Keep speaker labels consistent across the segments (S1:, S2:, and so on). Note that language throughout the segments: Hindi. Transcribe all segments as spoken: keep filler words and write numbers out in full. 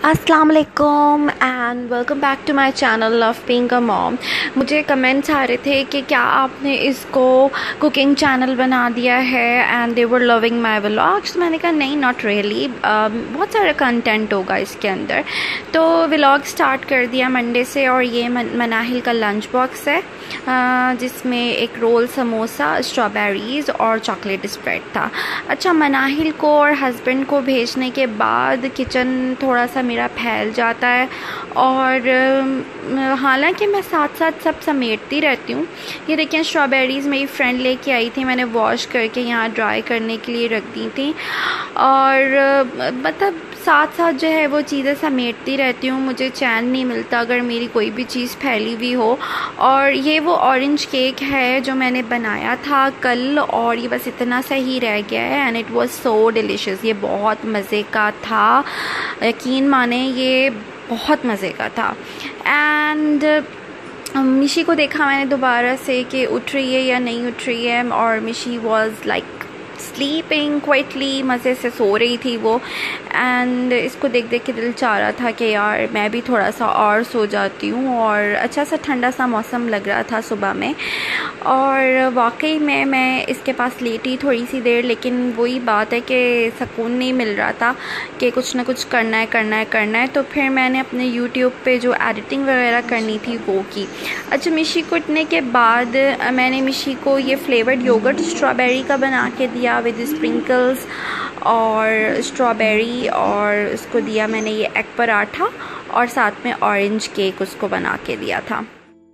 S1: अस्सलाम वालेकुम and welcome back to my channel love being a mom. मुझे कमेंट्स आ रहे थे कि क्या आपने इसको कुकिंग चैनल बना दिया है and they were loving my vlogs. मैंने कहा नहीं, नॉट रियली, बहुत सारा कंटेंट होगा इसके अंदर। तो व्लॉग स्टार्ट कर दिया मंडे से और ये मनाहिल का लंच बॉक्स है uh, जिसमें एक रोल, समोसा, स्ट्रॉबेरीज़ और चॉकलेट स्प्रेड था। अच्छा, मनाहिल को और हस्बैंड को भेजने के बाद किचन थोड़ा सा मेरा फैल जाता है और हालांकि मैं साथ साथ सब समेटती रहती हूँ। ये देखिए, स्ट्रॉबेरीज़ मेरी फ्रेंड लेके आई थी, मैंने वॉश करके यहाँ ड्राई करने के लिए रख दी थी और मतलब साथ साथ जो है वो चीज़ें समेटती रहती हूँ। मुझे चैन नहीं मिलता अगर मेरी कोई भी चीज़ फैली हुई हो। और ये वो ऑरेंज केक है जो मैंने बनाया था कल और ये बस इतना सा ही रह गया है and it was so delicious. ये बहुत मज़े का था, यकीन माने ये बहुत मज़े का था। एंड मिशी को देखा मैंने दोबारा से कि उठ रही है या नहीं उठ रही है और मिशी वाज लाइक स्लीपिंग क्वाइटली, मज़े से सो रही थी वो। एंड इसको देख देख के दिल चाह रहा था कि यार मैं भी थोड़ा सा और सो जाती हूँ। और अच्छा सा ठंडा सा मौसम लग रहा था सुबह में और वाकई में मैं इसके पास लेटी थोड़ी सी देर, लेकिन वही बात है कि सुकून नहीं मिल रहा था कि कुछ ना कुछ करना है करना है करना है। तो फिर मैंने अपने यूट्यूब पे जो एडिटिंग वगैरह करनी थी वो की। अच्छा, मिशी को उठने के बाद मैंने मिशी को ये फ्लेवर्ड योगर्ट स्ट्रॉबेरी का बना के दिया विद स्प्रिंकल्स और स्ट्रॉबेरी, और उसको दिया मैंने ये एग पराठा और साथ में ऑरेंज केक उसको बना के दिया था।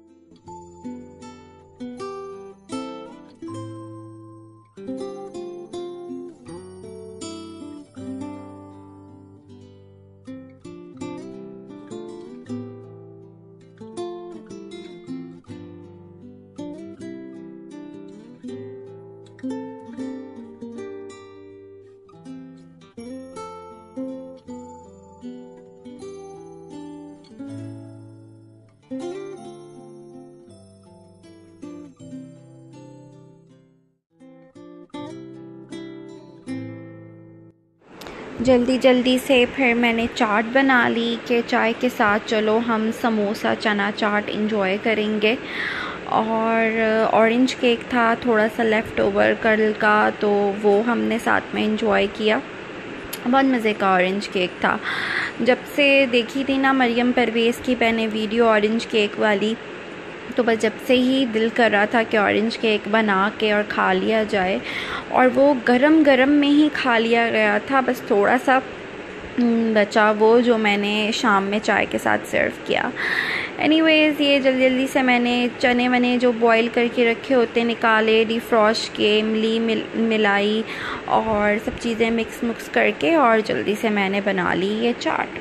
S1: जल्दी जल्दी से फिर मैंने चाट बना ली कि चाय के साथ चलो हम समोसा चना चाट इंजॉय करेंगे। और ऑरेंज केक था थोड़ा सा लेफ़्ट ओवर कल का, तो वो हमने साथ में इंजॉय किया। बहुत मज़े का ऑरेंज केक था। जब से देखी थी ना मरियम परवेज़ की मैंने वीडियो ऑरेंज केक वाली, तो बस जब से ही दिल कर रहा था कि ऑरेंज केक बना के और खा लिया जाए। और वो गरम गरम में ही खा लिया गया था, बस थोड़ा सा बचा वो जो मैंने शाम में चाय के साथ सर्व किया। एनीवेज़, ये जल्दी जल्दी से मैंने चने वने जो बॉईल करके रखे होते निकाले, डिफ्रॉस्ट के, इमली मिल, मिलाई और सब चीज़ें मिक्स मिक्स करके और जल्दी से मैंने बना ली ये चाट।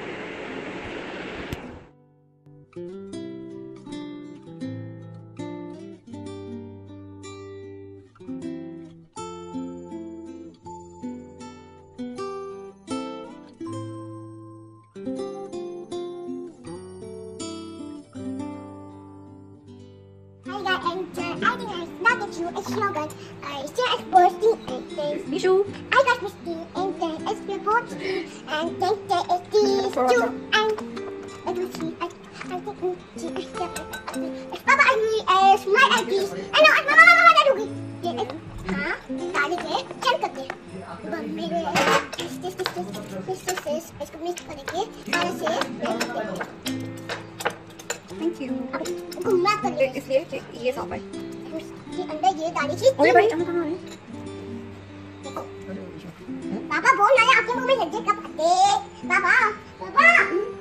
S2: It's yogurt. I still as bursting and things.
S1: Bishu.
S2: I got whiskey and then it's the body and then there is these two and I do see. I I think see. It's Papa and me as my ideas. I know. Mama, mama, mama, do it. हाँ, डाल के चल करते हैं। मेरे इस इस इस इस इस इस इसको मिक्स करके ऐसे।
S1: Thank you.
S2: अब घुमा कर ले।
S1: इसलिए ये साफ है।
S2: ये अंदर ये डाली थी।
S1: ओए भाई, हम कहाँ हैं?
S2: देखो। पापा बोल रहा है आपके मुंह में लड्डू कब आते? पापा, पापा।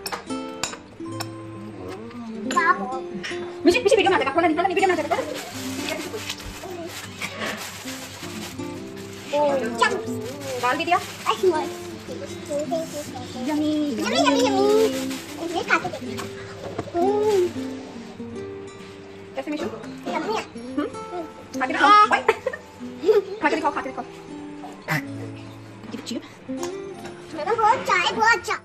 S2: पापा।
S1: मुझे पीछे वीडियो बना देगा, खोला नहीं, खोला नहीं, वीडियो बना देगा।
S2: चम्स।
S1: डाल दिया।
S2: Yummy, yummy, yummy, yummy. इसमें खाते देखो।
S1: कैसे मिशू?
S2: यम्मी।
S1: खा के दिखाओ, ओए। खा के दिखाओ, खा के दिखाओ। ये बच्ची है।
S2: मेरा बहुत चाय बहुत अच्छा।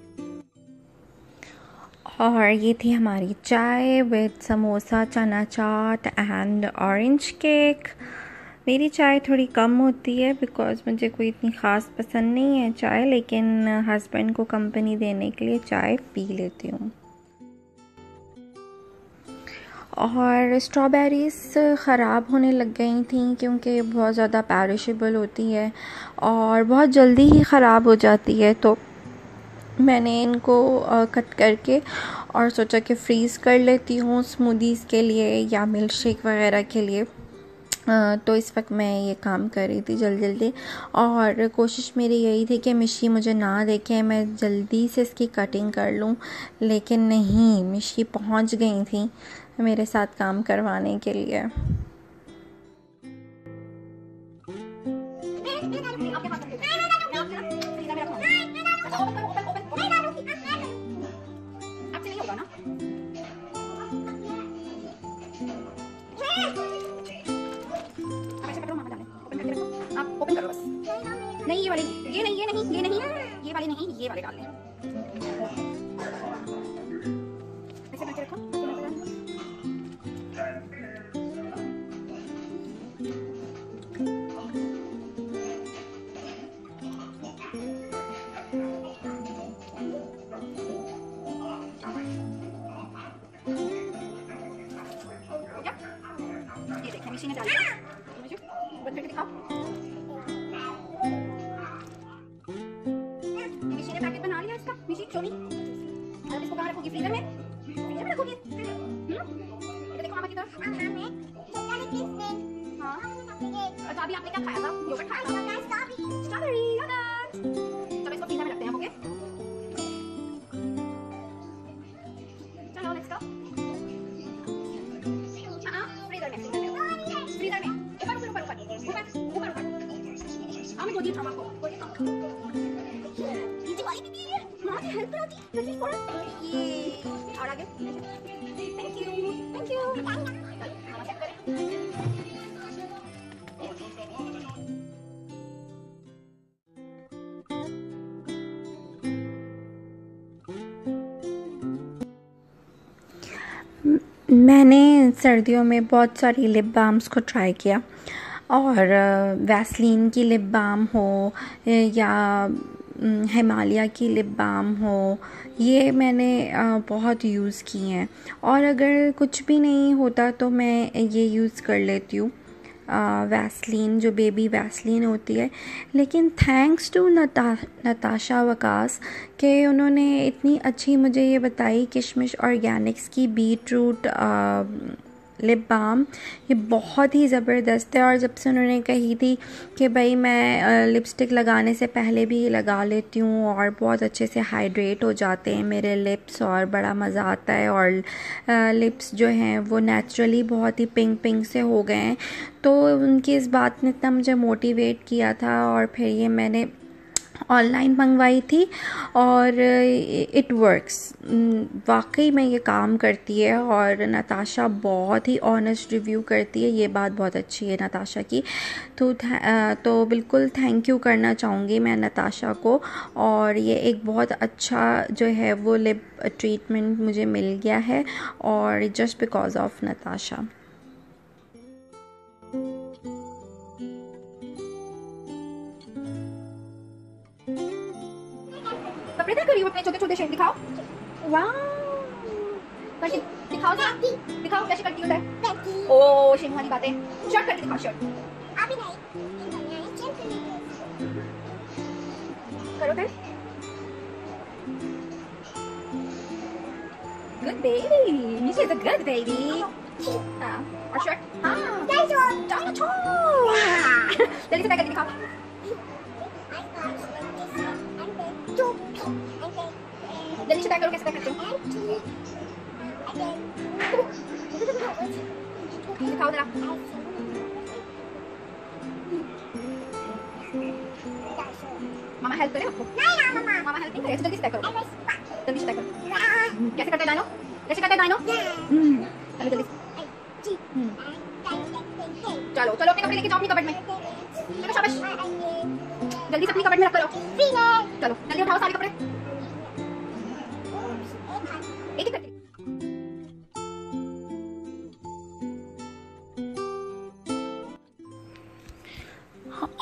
S1: और ये थी हमारी चाय विद समोसा, चना चाट एंड ऑरेंज केक। मेरी चाय थोड़ी कम होती है बिकॉज़ मुझे कोई इतनी ख़ास पसंद नहीं है चाय, लेकिन हस्बैंड को कंपनी देने के लिए चाय पी लेती हूँ। और स्ट्रॉबेरीज़ ख़राब होने लग गई थी क्योंकि बहुत ज़्यादा पेरिशेबल होती है और बहुत जल्दी ही ख़राब हो जाती है, तो मैंने इनको कट करके और सोचा कि फ्रीज़ कर लेती हूँ स्मूदीज़ के लिए या मिल्क शेक वगैरह के लिए। तो इस वक्त मैं ये काम कर रही थी जल्दी जल्दी, और कोशिश मेरी यही थी कि मिशी मुझे ना देखे, मैं जल्दी से इसकी कटिंग कर लूँ, लेकिन नहीं, मिशी पहुंच गई थी मेरे साथ काम करवाने के लिए।
S3: आप ओपन करो बस। नहीं ये वाले, ये नहीं ये नहीं ये नहीं ये वाले नहीं, ये वाले डाल लें। ऐसे करके रखो। ये देखिए मशीन में डाल दिया। बंद करके दिखाओ। मशीन ने पैकेट बना लिया इसका। Machine show me. अब इसको कहाँ रखोगी? फ्रीजर में? फ्रीजर में रखोगी? हम्म? इधर देखो मामा की तरफ। हाँ। अच्छा अभी आपने क्या खाया था? योगर्ट खाया था? स्ट्रॉबेरी। योगर्ट। चलो इसको फ्रीजर में रखते हैं, ओके? चलो लेट्स गो। हाँ फ्रीजर में, फ्रीजर में, फ्रीजर में। ऊपर ऊपर ऊपर ऊपर ऊपर ऊपर ऊपर। हाँ मैं गोदी उठाऊँ आपको। ये दिवाली दीदी है। माँ की हेल्प कराती है। जल्दी फॉर ये और आगे। Thank you thank you. मामा चेक करें।
S1: मैंने सर्दियों में बहुत सारी लिप बाम्स को ट्राई किया, और वैसलीन की लिप बाम हो या हिमालय की लिप बाम हो, ये मैंने बहुत यूज़ की हैं। और अगर कुछ भी नहीं होता तो मैं ये यूज़ कर लेती हूँ वैसलीन, जो बेबी वैसलीन होती है। लेकिन थैंक्स टू नता नताशा वकास के उन्होंने इतनी अच्छी मुझे ये बताई किशमिश ऑर्गेनिक्स की बीट रूट लिप बाम, ये बहुत ही ज़बरदस्त है। और जब से उन्होंने कही थी कि भाई मैं लिपस्टिक लगाने से पहले भी ये लगा लेती हूँ और बहुत अच्छे से हाइड्रेट हो जाते हैं मेरे लिप्स और बड़ा मज़ा आता है, और लिप्स जो हैं वो नेचुरली बहुत ही पिंक पिंक से हो गए हैं, तो उनकी इस बात ने इतना मुझे मोटिवेट किया था। और फिर ये मैंने ऑनलाइन मंगवाई थी और इट वर्क्स, वाकई में ये काम करती है। और नताशा बहुत ही ऑनेस्ट रिव्यू करती है, ये बात बहुत अच्छी है नताशा की। तो तो बिल्कुल थैंक यू करना चाहूँगी मैं नताशा को, और ये एक बहुत अच्छा जो है वो लिप ट्रीटमेंट मुझे मिल गया है, और जस्ट बिकॉज ऑफ नताशा।
S3: कपड़े तय करिए अपने छोटे छोटे शेप दिखाओ। वाह करके दिखाओ ना, दिखाओ कैसे करती होता है। ओ शेम वाली बातें। शर्ट करके दिखाओ। शर्ट अभी नहीं करो फिर। Good baby, she is a good baby. हां और शर्ट। हां डायनासोर डायनासोर। जल्दी से तय करके दिखाओ। जल्दी से तय करो कैसे तय करते हो। दिखाओ जरा। मामा हेल्प करे आपको? नहीं ना मामा। मामा हेल्प नहीं करे, जल्दी से तय करो। जल्दी से तय करो। कैसे करते हैं डायनो? कैसे करते हैं डायनो? हम्म चलो जल्दी। चलो चलो अपने कपड़े लेके जाओ अपनी कबर्ड में। चलो शाबाश। जल्दी से अपनी कबर्ड में रख करो। चलो जल्दी उठाओ सारे कपड़े। एक एक करके।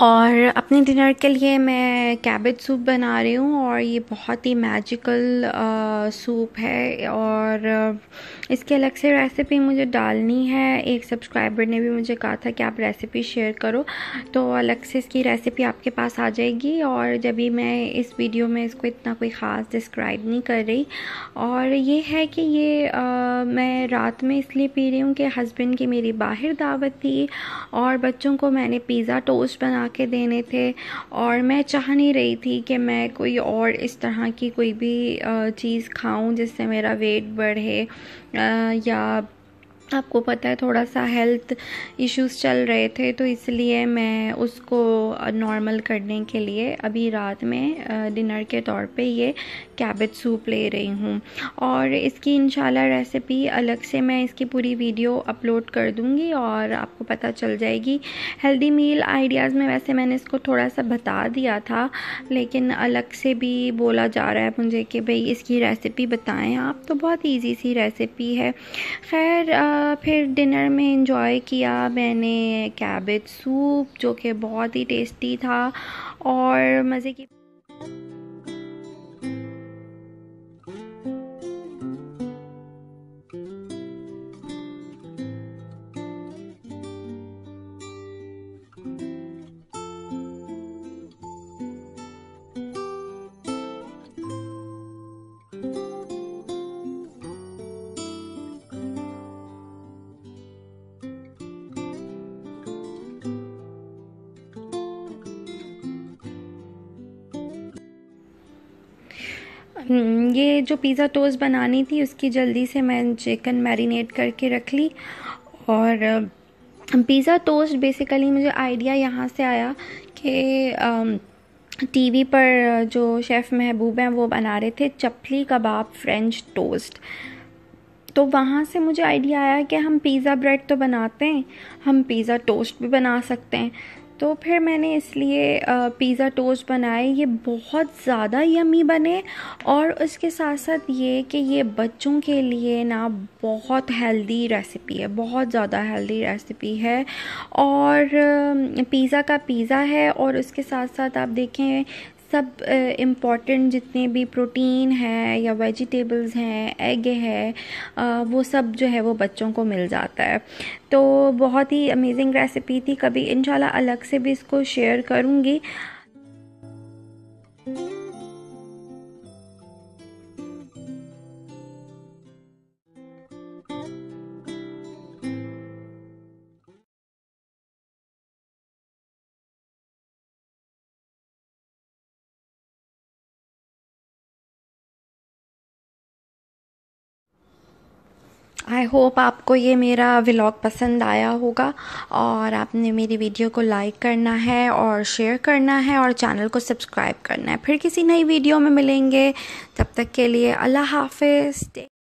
S1: और अपने डिनर के लिए मैं कैबेज सूप बना रही हूँ और ये बहुत ही मैजिकल सूप है और इसके अलग से रेसिपी मुझे डालनी है। एक सब्सक्राइबर ने भी मुझे कहा था कि आप रेसिपी शेयर करो, तो अलग से इसकी रेसिपी आपके पास आ जाएगी। और जब भी मैं इस वीडियो में इसको इतना कोई ख़ास डिस्क्राइब नहीं कर रही। और ये है कि ये आ, मैं रात में इसलिए पी रही हूँ कि हस्बैंड की मेरी बाहर दावत थी और बच्चों को मैंने पिज़्ज़ा टोस्ट बना के देने थे और मैं चाह नहीं रही थी कि मैं कोई और इस तरह की कोई भी चीज़ खाऊं जिससे मेरा वेट बढ़े, या आपको पता है थोड़ा सा हेल्थ इश्यूज़ चल रहे थे, तो इसलिए मैं उसको नॉर्मल करने के लिए अभी रात में डिनर के तौर पे ये कैबेज सूप ले रही हूँ। और इसकी इंशाल्लाह रेसिपी अलग से मैं इसकी पूरी वीडियो अपलोड कर दूँगी और आपको पता चल जाएगी। हेल्दी मील आइडियाज़ में वैसे मैंने इसको थोड़ा सा बता दिया था, लेकिन अलग से भी बोला जा रहा है मुझे कि भाई इसकी रेसिपी बताएं आप, तो बहुत ईजी सी रेसिपी है। खैर फिर डिनर में एंजॉय किया मैंने कैबेज सूप, जो कि बहुत ही टेस्टी था और मज़े की। ये जो पिज़्ज़ा टोस्ट बनानी थी उसकी जल्दी से मैं चिकन मैरिनेट करके रख ली। और पिज़्ज़ा टोस्ट बेसिकली मुझे आइडिया यहाँ से आया कि टीवी पर जो शेफ़ महबूब हैं वो बना रहे थे चपली कबाब फ्रेंच टोस्ट, तो वहाँ से मुझे आइडिया आया कि हम पिज़्ज़ा ब्रेड तो बनाते हैं, हम पिज़्ज़ा टोस्ट भी बना सकते हैं। तो फिर मैंने इसलिए पिज़्ज़ा टोस्ट बनाए। ये बहुत ज़्यादा यमी बने और उसके साथ साथ ये कि ये बच्चों के लिए ना बहुत हेल्दी रेसिपी है, बहुत ज़्यादा हेल्दी रेसिपी है। और पिज़्ज़ा का पिज़्ज़ा है और उसके साथ साथ आप देखें सब इम्पॉर्टेंट जितने भी प्रोटीन है या वेजिटेबल्स हैं, एग है, आ, वो सब जो है वो बच्चों को मिल जाता है। तो बहुत ही अमेजिंग रेसिपी थी, कभी इंशाल्लाह अलग से भी इसको शेयर करूँगी। आई होप आपको ये मेरा व्लॉग पसंद आया होगा और आपने मेरी वीडियो को लाइक करना है और शेयर करना है और चैनल को सब्सक्राइब करना है। फिर किसी नई वीडियो में मिलेंगे, तब तक के लिए अल्लाह हाफ़िज़।